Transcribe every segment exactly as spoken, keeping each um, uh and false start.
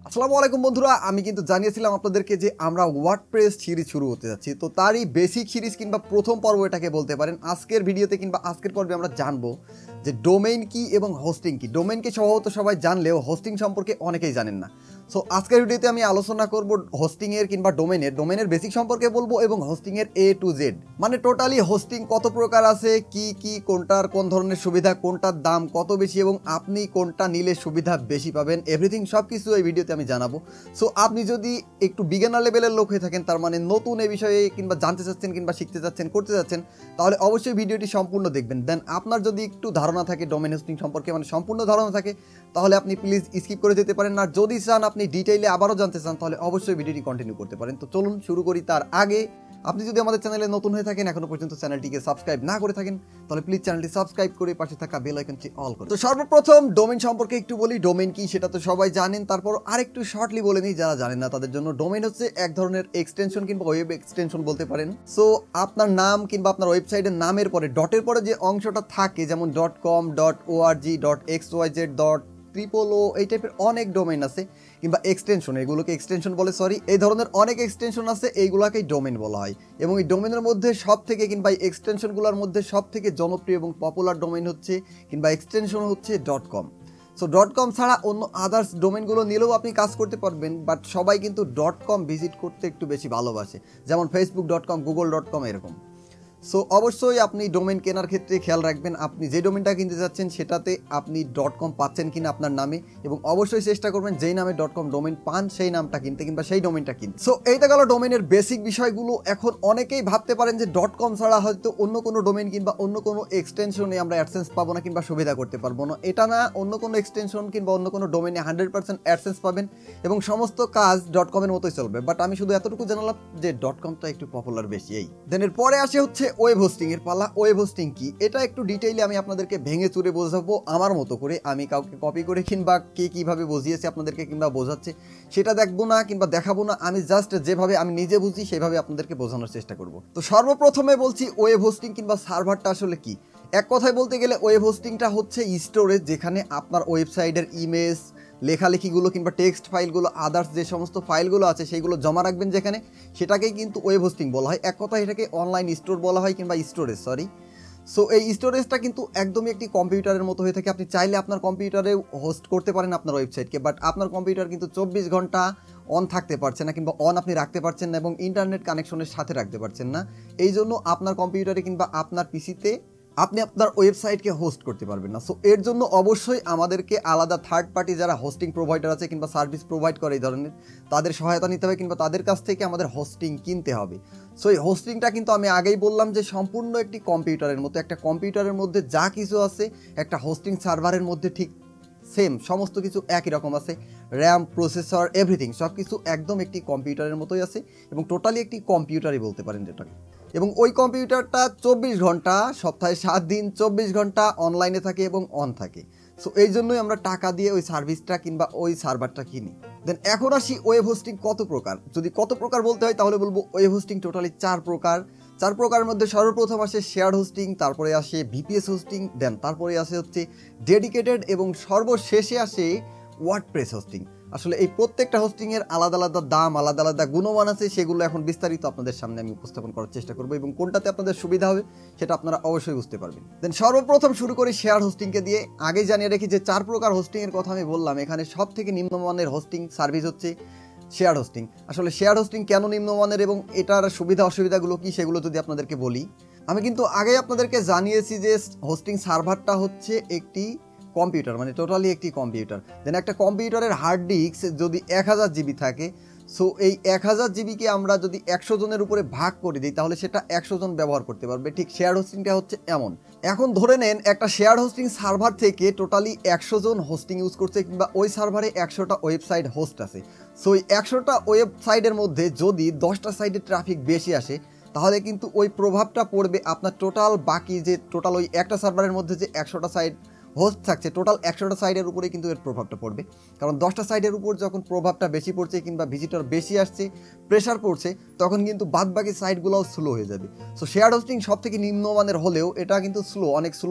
আসসালামু আলাইকুম বন্ধুরা, আমি কিন্তু জানিয়েছিলাম আপনাদেরকে যে আমরা ওয়ার্ডপ্রেস সিরিজ শুরু হতে যাচ্ছি। তো তারই বেসিক সিরিজ কিংবা প্রথম পর্ব এটাকে বলতে পারেন। আজকের ভিডিওতে কিংবা আজকের পর্বে আমরা জানবো যে ডোমেইন কি এবং হোস্টিং কি। ডোমেইনকে সম্ভবত সবাই জানলেও হোস্টিং সম্পর্কে অনেকেই জানেন না। সো আজকের ভিডিওতে আমি আলোচনা করব হোস্টিংয়ের কিংবা ডোমেইনের ডোমেইনের বেসিক সম্পর্কে বলবো এবং হোস্টিংয়ের এ টু জেড, মানে টোটালি হোস্টিং কত প্রকার আছে, কি কি কোনটার কোন ধরনের সুবিধা, কোনটার দাম কত বেশি এবং আপনি কোনটা নিলে সুবিধা বেশি পাবেন, এভরিথিং সব কিছু এই ভিডিওতে আমি জানাবো। সো আপনি যদি একটু বিগিনার লেভেলের লোক হয়ে থাকেন, তার মানে নতুন এই বিষয়ে কিংবা জানতে চাচ্ছেন কিংবা শিখতে চাচ্ছেন, করতে চাচ্ছেন, তাহলে অবশ্যই ভিডিওটি সম্পূর্ণ দেখবেন। দেন আপনার যদি একটু ধারণা থাকে ডোমেইন হোস্টিং সম্পর্কে, মানে সম্পূর্ণ ধারণা থাকে, তাহলে আপনি প্লিজ স্কিপ করে যেতে পারেন। আর যদি চান আপনি ডিটেইলে আবারও জানতে চান, তাহলে অবশ্যই ভিডিওটি কন্টিনিউ করতে পারেন। তো চলুন শুরু করি। তার আগে আপনি যদি আমাদের চ্যানেলে নতুন হয়ে থাকেন, এখনো পর্যন্ত চ্যানেলটিকে সাবস্ক্রাইব না করে থাকেন, তাহলে প্লিজ চ্যানেলটি সাবস্ক্রাইব করে পাশে থাকা বেল আইকনটি অল করুন। তো সর্বপ্রথম ডোমেইন সম্পর্কে একটু বলি। ডোমেইন কি সেটা তো সবাই জানেন, তারপর আরেকটু শর্টলি বলে নিই যারা জানেন না তাদের জন্য। ডোমেইন হচ্ছে এক ধরনের এক্সটেনশন কিংবা ওয়েব এক্সটেনশন বলতে পারেন। সো আপনার নাম কিংবা আপনার ওয়েবসাইটের নামের পরে ডটের পরে যে অংশটা থাকে, যেমন dot com, dot ORG, dot X Y Z, dot triple O, এই টাইপের অনেক ডোমেইন আছে কিংবা এক্সটেনশন, এগুলোকে এক্সটেনশন বলে, সরি, এই ধরনের অনেক এক্সটেনশন আছে, এইগুলোকেই ডোমেইন বলা হয়। এবং এই ডোমেইনের মধ্যে সব থেকে কিংবা এই এক্সটেনশনগুলোর মধ্যে সব থেকে জনপ্রিয় এবং পপুলার ডোমেইন হচ্ছে কিংবা এক্সটেনশন হচ্ছে dot com. So dot com ছাড়া অন্য আদার্স ডোমেইনগুলো নিলেও আপনি কাজ করতে পারবেন, বাট সবাই কিন্তু ডট কম ভিজিট করতে একটু বেশি ভালোবাসে, যেমন Facebook dot com, Google dot com, এরকম। সো অবশ্যই আপনি ডোমেইন কেনার ক্ষেত্রে খেয়াল রাখবেন আপনি যে ডোমেইনটা কিনতে যাচ্ছেন সেটাতে আপনি ডট কম পাচ্ছেন কিনা আপনার নামে, এবং অবশ্যই চেষ্টা করবেন যেই নামে ডট কম ডোমেইন পান সেই নামটা কিনতে কিংবা সেই ডোমেইনটা কিনতে। সো এইটা গেল ডোমেইনের বেসিক বিষয়গুলো। এখন অনেকেই ভাবতে পারেন যে ডট কম ছাড়া হয়তো অন্য কোনো ডোমেইন কিংবা অন্য কোনো এক্সটেনশনে আমরা অ্যাডসেন্স পাবো না কিংবা সুবিধা করতে পারবো না। এটা না, অন্য কোনো এক্সটেনশন কিংবা অন্য কোনো ডোমেইনে হান্ড্রেড পার্সেন্ট অ্যাডসেন্স পাবেন এবং সমস্ত কাজ ডট কমের মতোই চলবে। বাট আমি শুধু এতটুকু জানালাম যে ডট কমটা একটু পপুলার বেশি। এই দেন এর পরে আসে হচ্ছে ওয়েব হোস্টিং এর পালা। ওয়েব হোস্টিং কি এটা একটু ডিটেইলে আমি আপনাদেরকে ভেঙে চুরে বোঝাবো আমার মতো করে। আমি কাউকে কপি করে কিংবা কে কিভাবে বুঝিয়েছে আপনাদেরকে কিংবা বোঝাচ্ছে সেটা দেখবো না কিংবা দেখাবো না। আমি জাস্ট যেভাবে আমি নিজে বুঝি সেভাবে আপনাদেরকে বোঝানোর চেষ্টা করব। তো সর্বপ্রথমে বলছি ওয়েব হোস্টিং কিংবা সার্ভারটা আসলে কি। এক কথায় বলতে গেলে ওয়েব হোস্টিংটা হচ্ছে স্টোরেজ, যেখানে আপনার ওয়েবসাইটের ইমেজ, লেখালেখিগুলো কিংবা টেক্সট ফাইলগুলো, আদার্স যে সমস্ত ফাইলগুলো আছে সেইগুলো জমা রাখবেন যেখানে, সেটাকেই কিন্তু ওয়েব হোস্টিং বলা হয়। এক কথায় এটাকে অনলাইন স্টোর বলা হয় কিংবা স্টোরেজ, সরি। সো এই স্টোরেজটা কিন্তু একদমই একটি কম্পিউটারের মতো হয়ে থাকে। আপনি চাইলে আপনার কম্পিউটারে হোস্ট করতে পারেন আপনার ওয়েবসাইটকে, বাট আপনার কম্পিউটার কিন্তু চব্বিশ ঘন্টা অন থাকতে পারছে না কিংবা অন আপনি রাখতে পারছেন না এবং ইন্টারনেট কানেকশনের সাথে রাখতে পারছেন না। এই জন্য আপনার কম্পিউটারে কিংবা আপনার পিসিতে আপনি আপনার ওয়েবসাইটকে হোস্ট করতে পারবেন না। সো এর জন্য অবশ্যই আমাদেরকে আলাদা থার্ড পার্টি যারা হোস্টিং প্রোভাইডার আছে কিংবা সার্ভিস প্রোভাইড করে এই ধরনের, তাদের সহায়তা নিতে হবে কিংবা তাদের কাছ থেকে আমাদের হোস্টিং কিনতে হবে। সো এই হোস্টিংটা কিন্তু আমি আগেই বললাম যে সম্পূর্ণ একটি কম্পিউটারের মতো। একটা কম্পিউটারের মধ্যে যা কিছু আছে একটা হোস্টিং সার্ভারের মধ্যে ঠিক সেম সমস্ত কিছু একই রকম আছে। র্যাম, প্রসেসর, এভরিথিং সব কিছু একদম একটি কম্পিউটারের মতোই আছে এবং টোটালি একটি কম্পিউটারই বলতে পারেন যেটাকে। এবং ওই কম্পিউটারটা চব্বিশ ঘন্টা সপ্তাহে সাত দিন চব্বিশ ঘন্টা অনলাইনে থাকে এবং অন থাকে। সো এই জন্যই আমরা টাকা দিয়ে ওই সার্ভিসটা কিংবা ওই সার্ভারটা কিনি। দেন এখন আসি ওয়েব হোস্টিং কত প্রকার। যদি কত প্রকার বলতে হয় তাহলে বলবো ওয়েব হোস্টিং টোটালি চার প্রকার। চার প্রকারের মধ্যে সর্বপ্রথম আসে শেয়ার হোস্টিং, তারপরে আসে ভিপিএস হোস্টিং, দেন তারপরে আসে হচ্ছে ডেডিকেটেড এবং সর্বশেষে আসে ওয়ার্ডপ্রেস হোস্টিং। আসলে এই প্রত্যেকটা হোস্টিংয়ের আলাদা আলাদা দাম, আলাদা আলাদা গুণমান আছে, সেগুলো এখন বিস্তারিত আপনাদের সামনে আমি উপস্থাপন করার চেষ্টা করবো এবং কোনটাতে আপনাদের সুবিধা হবে সেটা আপনারা অবশ্যই বুঝতে পারবেন। দেন সর্বপ্রথম শুরু করি শেয়ার হোস্টিংকে দিয়ে। আগে জানিয়ে রেখি যে চার প্রকার হোস্টিংয়ের কথা আমি বললাম, এখানে সব থেকে নিম্নমানের হোস্টিং সার্ভিস হচ্ছে শেয়ার হোস্টিং। আসলে শেয়ার হোস্টিং কেন নিম্নমানের এবং এটার সুবিধা অসুবিধাগুলো কি সেগুলো যদি আপনাদেরকে বলি, আমি কিন্তু আগেই আপনাদেরকে জানিয়েছি যে হোস্টিং সার্ভারটা হচ্ছে একটি কম্পিউটার, মানে টোটালি একটি কম্পিউটার। দেন একটা কম্পিউটারের হার্ড ডিস্ক যদি এক হাজার জিবি থাকে, সো এই এক হাজার জিবিকে আমরা যদি একশো জনের উপরে ভাগ করে দিই তাহলে সেটা একশো জন ব্যবহার করতে পারবে। ঠিক শেয়ার হোস্টিংটা হচ্ছে এমন। এখন ধরে নেন একটা শেয়ার হোস্টিং সার্ভার থেকে টোটালি একশো জন হোস্টিং ইউজ করছে কিংবা ওই সার্ভারে একশোটা ওয়েবসাইট হোস্ট আছে। সো এই একশোটা ওয়েবসাইটের মধ্যে যদি দশটা সাইটে ট্রাফিক বেশি আসে, তাহলে কিন্তু ওই প্রভাবটা পড়বে আপনার টোটাল বাকি যে টোটাল ওই একটা সার্ভারের মধ্যে যে একশোটা সাইট হোস্ট থাকছে, টোটাল একশোটা সাইডের উপরে কিন্তু এর প্রভাবটা পড়বে। কারণ দশটা সাইডের উপর যখন প্রভাবটা বেশি পড়ছে কিংবা ভিজিটর বেশি আসছে, প্রেশার পড়ছে, তখন কিন্তু বাদ বাকি সাইটগুলোও স্লো হয়ে যাবে। সো শেয়ার হোস্টিং সব থেকে নিম্নমানের হলেও এটা কিন্তু স্লো, অনেক স্লো।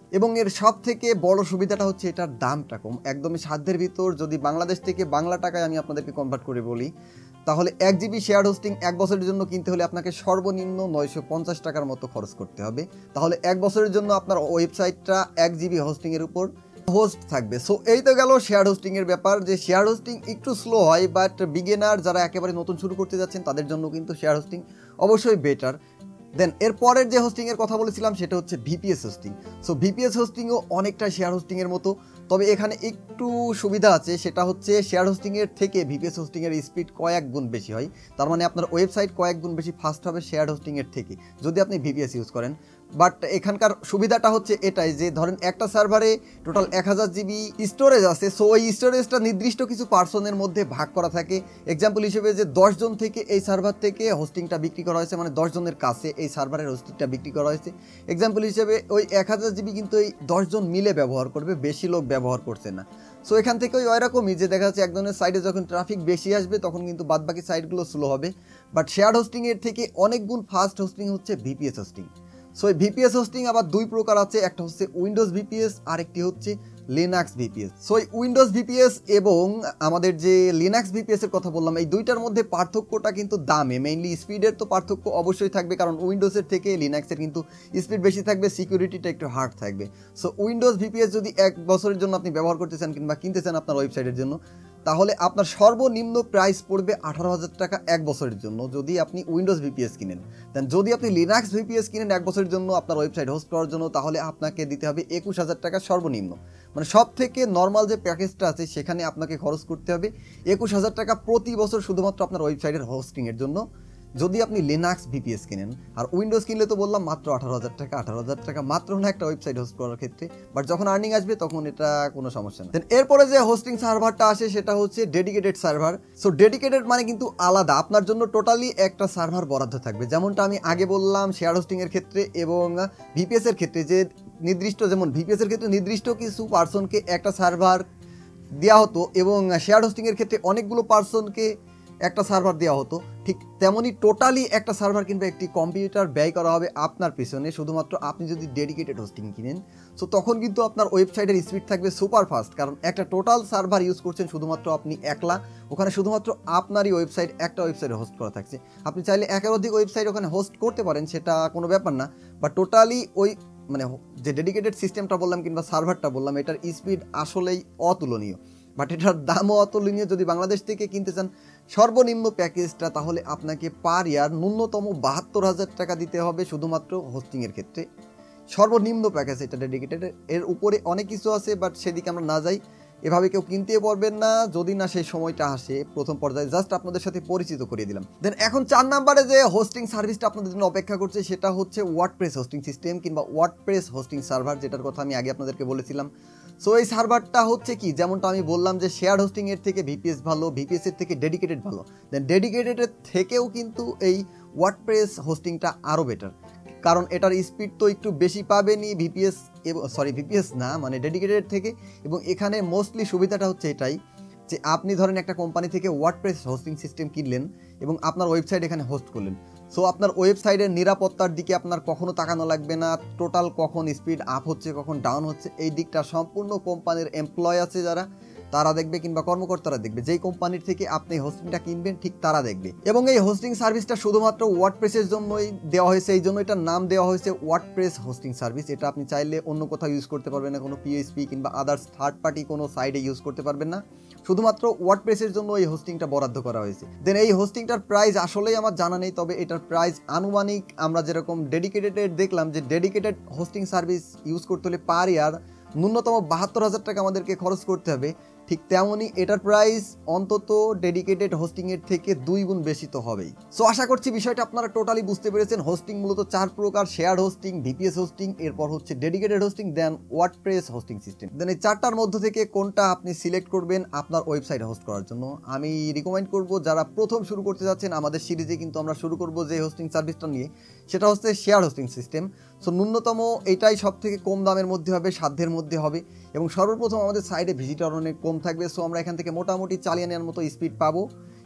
এবং এর সব থেকে বড় সুবিধাটা হচ্ছে এটার দামটা কম, একদমই সাধ্যের ভিতর। যদি বাংলাদেশ থেকে বাংলা টাকায় আমি আপনাদেরকে কনভার্ট করে বলি, তাহলে এক জিবি শেয়ার হোস্টিং এক বছরের জন্য কিনতে হলে আপনাকে সর্বনিম্ন নয়শো পঞ্চাশ টাকার মতো খরচ করতে হবে। তাহলে এক বছরের জন্য আপনার ওয়েবসাইটটা এক জিবি হোস্টিংয়ের উপর হোস্ট থাকবে। সো এই তো গেল শেয়ার হোস্টিংয়ের ব্যাপার, যে শেয়ার হোস্টিং একটু স্লো হয়, বাট বিগিনার যারা একেবারে নতুন শুরু করতে যাচ্ছেন তাদের জন্য কিন্তু শেয়ার হোস্টিং অবশ্যই বেটার। দেন এর পরের যে হোস্টিংয়ের কথা বলেছিলাম সেটা হচ্ছে ভিপিএস হোস্টিং। সো ভিপিএস হোস্টিংও অনেকটা শেয়ার হোস্টিংয়ের মতো, তবে এখানে একটু সুবিধা আছে, সেটা হচ্ছে শেয়ার হোস্টিংয়ের থেকে ভিপিএস হোস্টিংয়ের স্পিড কয়েক গুণ বেশি হয়। তার মানে আপনার ওয়েবসাইট কয়েক গুণ বেশি ফাস্ট হবে শেয়ার হোস্টিংয়ের থেকে যদি আপনি ভিপিএস ইউজ করেন। বাট এখানকার সুবিধাটা হচ্ছে এটাই যে ধরেন একটা সার্ভারে টোটাল এক হাজার জিবি স্টোরেজ আছে। সো ওই স্টোরেজটা নির্দিষ্ট কিছু পার্সনের মধ্যে ভাগ করা থাকে। এক্সাম্পল হিসেবে যে দশ জন থেকে এই সার্ভার থেকে হোস্টিংটা বিক্রি করা হয়েছে, মানে দশ জনের কাছে এই সার্ভারের হোস্টিংটা বিক্রি করা হয়েছে। এক্সাম্পল হিসেবে ওই এক হাজার জিবি কিন্তু এই দশ জন মিলে ব্যবহার করবে, বেশি লোক ব্যবহার করছে না। সো এখান থেকে ওই ওইরকমই যে দেখা যাচ্ছে একজনের সাইডে যখন ট্রাফিক বেশি আসবে তখন কিন্তু বাদবাকি সাইটগুলো স্লো হবে। বাট শেয়ার হোস্টিংয়ের থেকে অনেক গুণ ফাস্ট হোস্টিং হচ্ছে ভিপিএস হোস্টিং। সো এই ভিপিএস হোস্টিং আবার দুই প্রকার আছে, একটা হচ্ছে উইন্ডোজ ভিপিএস আর একটি হচ্ছে লিনাক্স ভিপিএস। সো এই উইন্ডোজ ভিপিএস এবং আমাদের যে লিনাক্স ভিপিএস এর কথা বললাম, এই দুইটার মধ্যে পার্থক্যটা কিন্তু দামে, মেইনলি স্পিডের তো পার্থক্য অবশ্যই থাকবে, কারণ উইন্ডোজের থেকে লিনাক্সের কিন্তু স্পিড বেশি থাকবে, সিকিউরিটিটা একটু হার্ড থাকবে। সো উইন্ডোজ ভিপিএস যদি এক বছরের জন্য আপনি ব্যবহার করতে চান কিংবা কিনতে চান আপনার ওয়েবসাইটের জন্য, তাহলে আপনার সর্বনিম্ন প্রাইস পড়বে আঠারো হাজার টাকা এক বছরের জন্য যদি আপনি উইন্ডোজ ভিপিএস কিনেন। দেন যদি আপনি লিনাক্স ভিপিএস কিনেন এক বছরের জন্য আপনার ওয়েবসাইট হোস্ট করার জন্য, তাহলে আপনাকে দিতে হবে একুশ হাজার টাকা সর্বনিম্ন। মানে সব থেকে নর্মাল যে প্যাকেজটা আছে সেখানে আপনাকে খরচ করতে হবে একুশ হাজার টাকা প্রতি বছর শুধুমাত্র আপনার ওয়েবসাইটের হোস্টিংয়ের জন্য যদি আপনি লিনাক্স ভিপিএস কিনেন। আর উইন্ডোজ কিনলে তো বললাম মাত্র আঠারো হাজার টাকা, আঠারো হাজার টাকা মাত্র না একটা ওয়েবসাইট হোস্ট করার ক্ষেত্রে, বাট যখন আর্নিং আসবে তখন এটা কোনো সমস্যা না। দেন এরপরে যে হোস্টিং সার্ভারটা আসে সেটা হচ্ছে ডেডিকেটেড সার্ভার। সো ডেডিকেটেড মানে কিন্তু আলাদা, আপনার জন্য টোটালি একটা সার্ভার বরাদ্দ থাকবে। যেমনটা আমি আগে বললাম শেয়ার হোস্টিংয়ের ক্ষেত্রে এবং ভিপিএস এর ক্ষেত্রে, যে নির্দিষ্ট যেমন ভিপিএস এর ক্ষেত্রে নির্দিষ্ট কিছু পার্সনকে একটা সার্ভার দেওয়া হতো এবং শেয়ার হোস্টিংয়ের ক্ষেত্রে অনেকগুলো পার্সনকে একটা সার্ভার দেওয়া হতো, ঠিক তেমনই টোটালি একটা সার্ভার কিংবা একটি কম্পিউটার ব্যয় করা হবে আপনার পিছনে শুধুমাত্র আপনি যদি ডেডিকেটেড হোস্টিং কিনেন। সো তখন কিন্তু আপনার ওয়েবসাইটের স্পিড থাকবে সুপার ফাস্ট, কারণ একটা টোটাল সার্ভার ইউজ করছেন শুধুমাত্র আপনি একলা, ওখানে শুধুমাত্র আপনারই ওয়েবসাইট একটা ওয়েবসাইটে হোস্ট করা থাকছে। আপনি চাইলে একের অধিক ওয়েবসাইট ওখানে হোস্ট করতে পারেন, সেটা কোনো ব্যাপার না, বা টোটালি ওই মানে যে ডেডিকেটেড সিস্টেমটা বললাম কিংবা সার্ভারটা বললাম এটার স্পিড আসলেই অতুলনীয়, বাট এটার দামও অতুলনীয়। যদি বাংলাদেশ থেকে কিনতে চান সর্বনিম্ন প্যাকেজটা, তাহলে আপনাকে পার ইয়ার ন্যূনতম বাহাত্তর হাজার টাকা দিতে হবে শুধুমাত্র হোস্টিংয়ের ক্ষেত্রে। সর্বনিম্ন প্যাকেজ এটা ডেডিকেটেড, এর উপরে অনেক কিছু আছে বাট সেদিকে আমরা না যাই। এভাবে কেউ কিনতে পারবেন না যদি না সেই সময়টা আসে। প্রথম পর্যায়ে জাস্ট আপনাদের সাথে পরিচিত করিয়ে দিলাম। দেন এখন চার নাম্বারে যে হোস্টিং সার্ভিসটা আপনাদের জন্য অপেক্ষা করছে সেটা হচ্ছে ওয়ার্ডপ্রেস হোস্টিং সিস্টেম কিংবা ওয়ার্ডপ্রেস হোস্টিং সার্ভার, যেটার কথা আমি আগে আপনাদেরকে বলেছিলাম। সো এই সার্ভারটা হচ্ছে কি, যেমনটা আমি বললাম যে শেয়ার হোস্টিং এর থেকে ভিপিএস ভালো, ভিপিএস এর থেকে ডেডিকেটেড ভালো, দেন ডেডিকেটেডের থেকেও কিন্তু এই ওয়ার্ডপ্রেস হোস্টিংটা আরও বেটার, কারণ এটার স্পিড তো একটু বেশি পাবেনই ভিপিএস সরি ভিপিএস না মানে ডেডিকেটেড থেকে। এবং এখানে মোস্টলি সুবিধাটা হচ্ছে এটাই যে আপনি ধরেন একটা কোম্পানি থেকে ওয়ার্ডপ্রেস হোস্টিং সিস্টেম কিনলেন এবং আপনার ওয়েবসাইট এখানে হোস্ট করলেন। সো আপনার ওয়েবসাইটের নিরাপত্তার দিকে আপনার কখনো তাকানো লাগবে না, টোটাল কখন স্পিড আপ হচ্ছে কখন ডাউন হচ্ছে এই দিকটা সম্পূর্ণ কোম্পানির এমপ্লয় আছে যারা, তারা দেখবে কিংবা কর্মকর্তারা দেখবে। যেই কোম্পানির থেকে আপনি হোস্টিংটা কিনবেন ঠিক তারা দেখবে। এবং এই হোস্টিং সার্ভিসটা শুধুমাত্র ওয়ার্ডপ্রেসের জন্যই দেওয়া হয়েছে, এই জন্য এটার নাম দেওয়া হয়েছে ওয়ার্ডপ্রেস হোস্টিং সার্ভিস। এটা আপনি চাইলে অন্য কোথাও ইউজ করতে পারবেন না, কোনো পিএইচপি কিংবা আদার্স থার্ড পার্টি কোনো সাইডে ইউজ করতে পারবেন না, শুধুমাত্র ওয়ার্ডপ্রেসের জন্য এই হোস্টিংটা বরাদ্দ করা হয়েছে। দেন এই হোস্টিংটার প্রাইস আসলেই আমার জানা নেই, তবে এটার প্রাইস আনুমানিক আমরা যেরকম ডেডিকেটেড দেখলাম যে ডেডিকেটেড হোস্টিং সার্ভিস ইউজ করতে হলে পার ইয়ার ন্যূনতম বাহাত্তর হাজার টাকা আমাদেরকে খরচ করতে হবে, ঠিক তেমনই এটার প্রাইস অন্তত ডেডিকেটেড হোস্টিংয়ের থেকে দুই গুণ বেশি তো হবেই। সো আশা করছি বিষয়টা আপনারা টোটালি বুঝতে পেরেছেন। হোস্টিং মূলত চার প্রকার: শেয়ার হোস্টিং, ভিপিএস হোস্টিং, এরপর হচ্ছে dedicated hosting, then WordPress hosting system. Then এই চারটার মধ্য থেকে কোনটা আপনি সিলেক্ট করবেন আপনার ওয়েবসাইট হোস্ট করার জন্য, আমি রিকমেন্ড করব যারা প্রথম শুরু করতে যাচ্ছেন, আমাদের সিরিজে কিন্তু আমরা শুরু করব যে হোস্টিং সার্ভিসটা নিয়ে, সেটা হচ্ছে শেয়ার হোস্টিং সিস্টেম। সো ন্যূনতম এটাই সব থেকে কম দামের মধ্যে হবে, সাধ্যের মধ্যে হবে, এবং সর্বপ্রথম আমাদের সাইডে ভিজিটর অনেক কম থাকবে। সো আমরা এখান থেকে মোটামুটি চালিয়ে নেওয়ার মতো স্পিড পাবো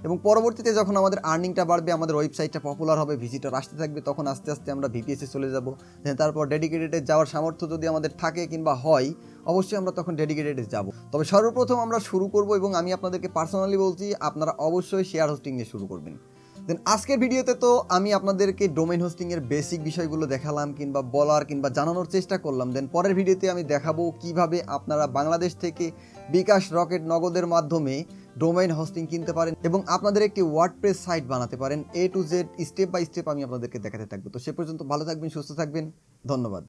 এবং পরবর্তীতে যখন আমাদের আর্নিংটা বাড়বে, আমাদের ওয়েবসাইটটা পপুলার হবে, ভিজিটর আসতে থাকবে, তখন আস্তে আস্তে আমরা ভিপিএসে চলে যাব। দেন তারপর ডেডিকেটেডে যাওয়ার সামর্থ্য যদি আমাদের থাকে কিংবা হয়, অবশ্যই আমরা তখন ডেডিকেটেডে যাব। তবে সর্বপ্রথম আমরা শুরু করব, এবং আমি আপনাদেরকে পার্সোনালি বলছি আপনারা অবশ্যই শেয়ার হোস্টিং নিয়ে শুরু করবেন। দেন আজকের ভিডিওতে তো আমি আপনাদেরকে ডোমেইন হোস্টিংয়ের বেসিক বিষয়গুলো দেখালাম কিংবা বলার কিংবা জানানোর চেষ্টা করলাম। দেন পরের ভিডিওতে আমি দেখাবো কিভাবে আপনারা বাংলাদেশ থেকে বিকাশ, রকেট, নগদের মাধ্যমে ডোমেইন হোস্টিং কিনতে পারেন এবং আপনাদের একটি ওয়ার্ডপ্রেস সাইট বানাতে পারেন। A to Z step by step আমি আপনাদেরকে দেখাতে থাকবো। তো সে পর্যন্ত ভালো থাকবেন, সুস্থ থাকবেন, ধন্যবাদ।